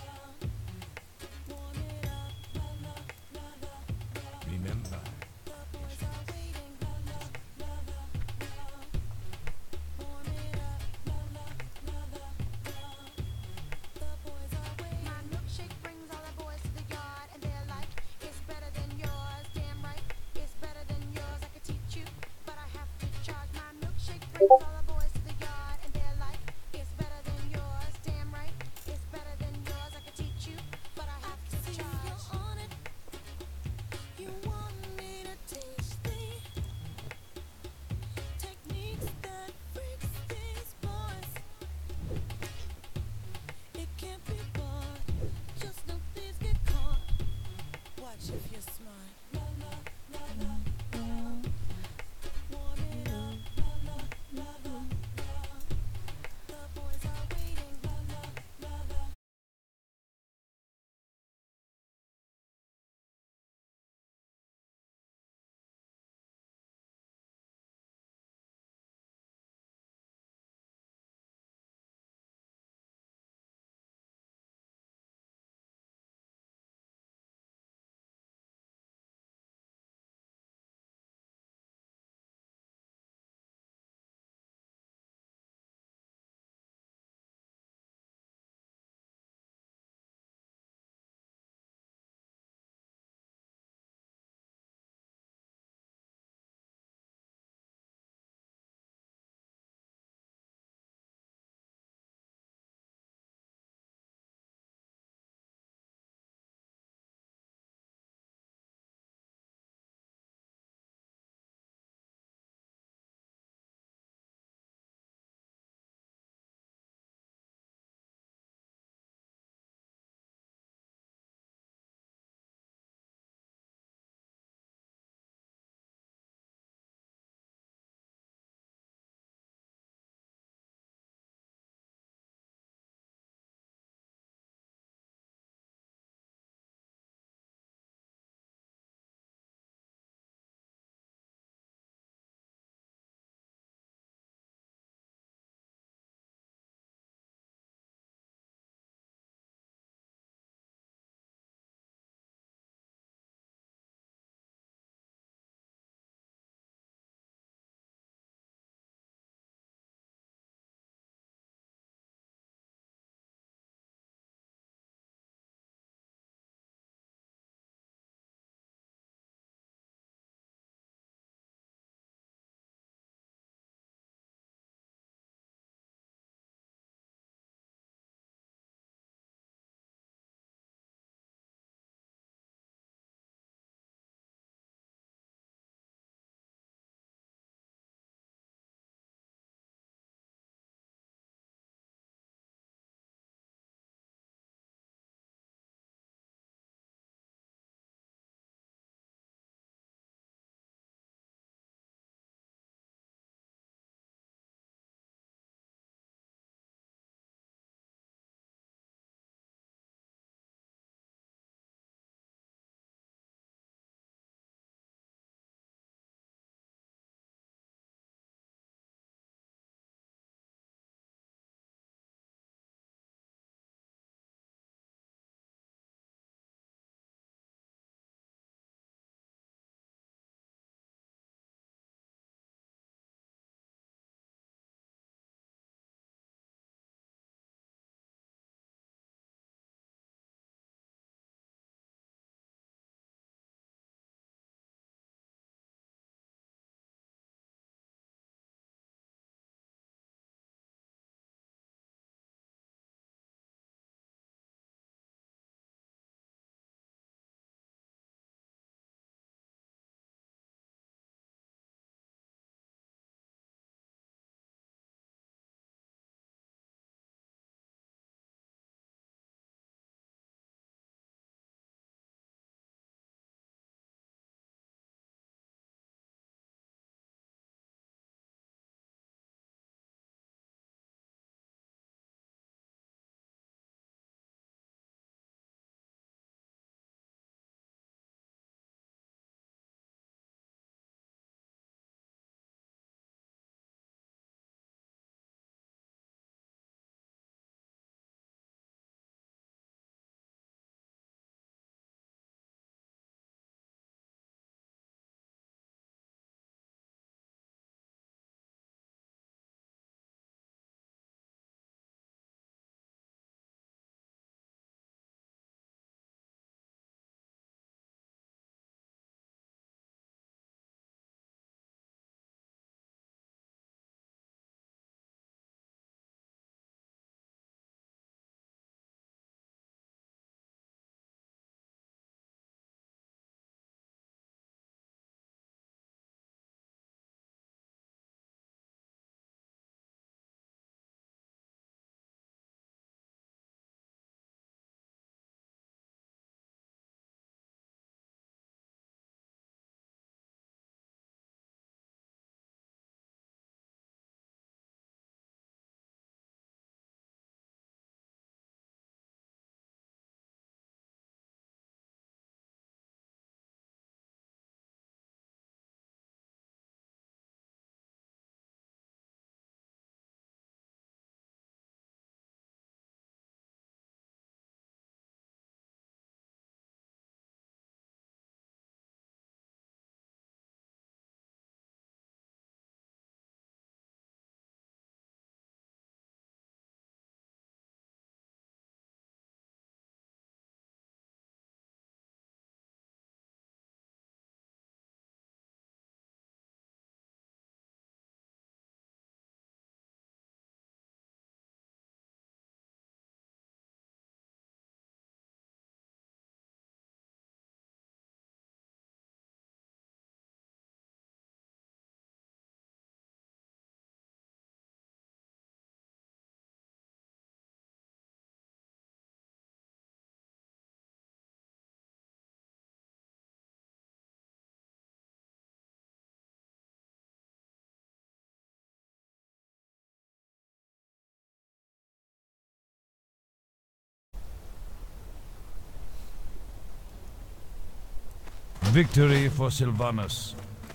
victory for Sylvanus.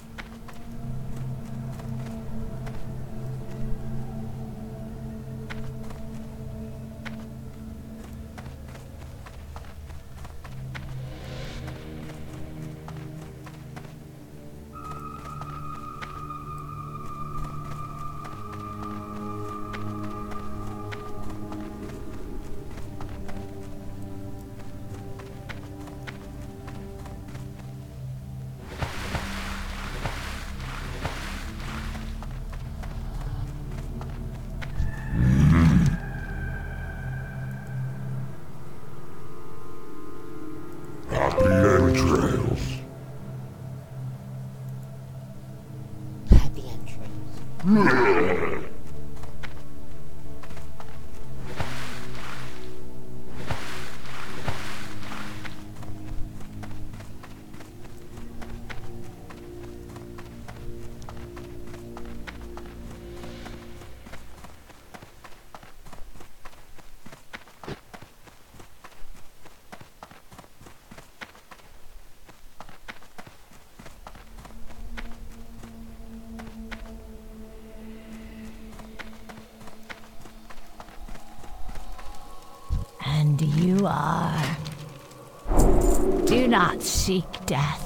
Happy entrails. Happy entrails. And you are. Do not seek death.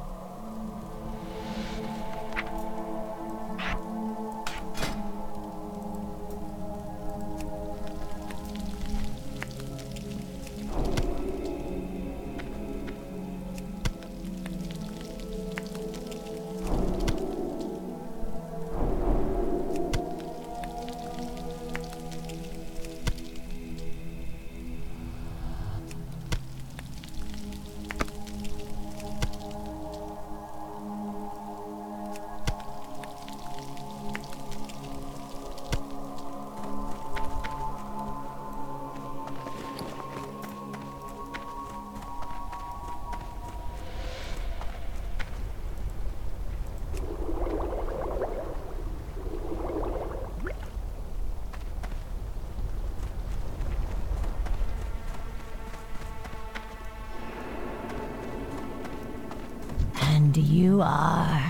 And you are.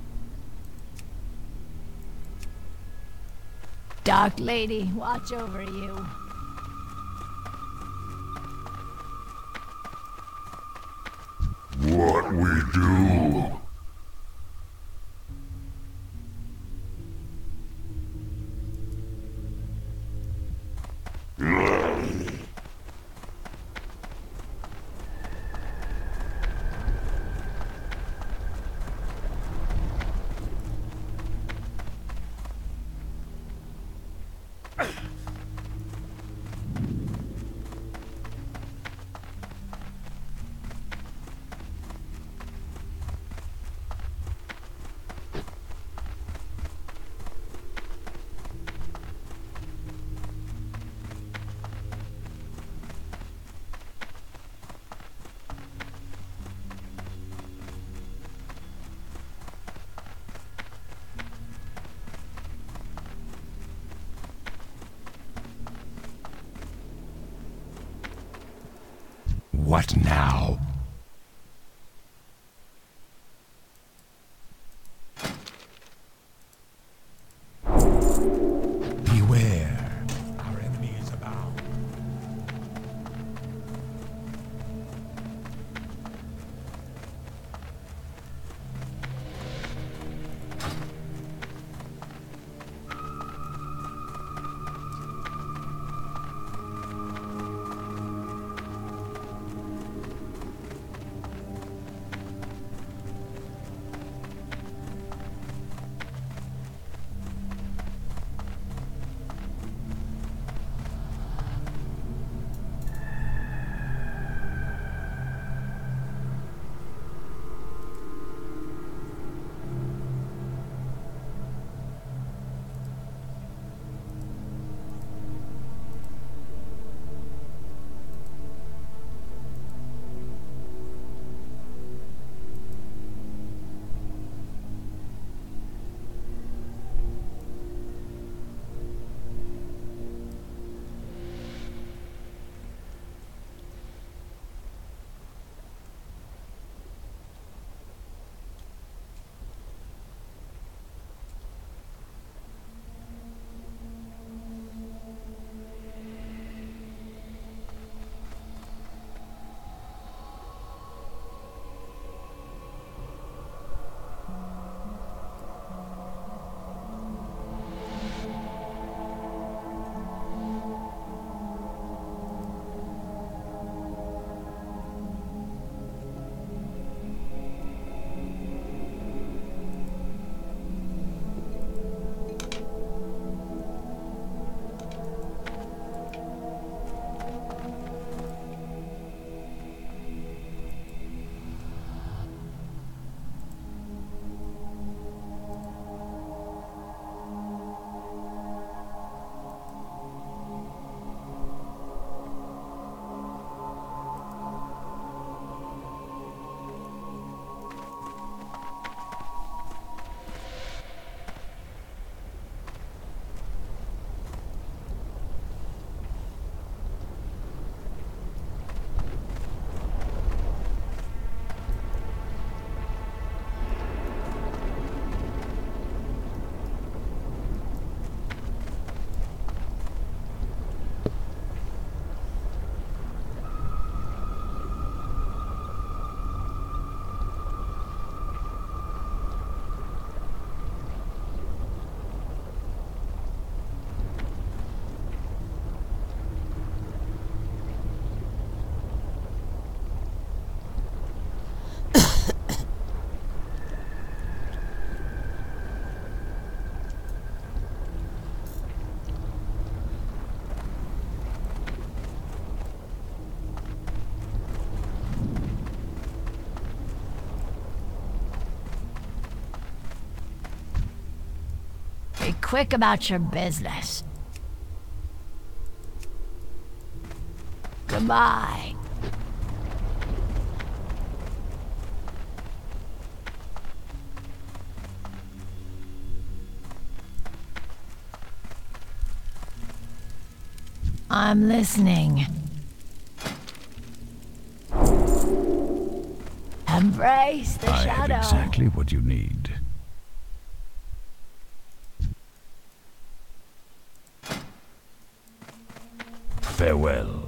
Dark Lady, watch over you. What we do. What now? Beware. Our enemy is abound. quick about your business. Goodbye. I'm listening. Embrace the I shadow. have exactly what you need. Farewell.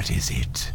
What is it?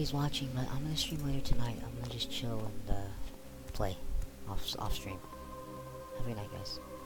everybody's watching, but I'm gonna stream later tonight. I'm gonna just chill and play off stream. Have a good night, guys.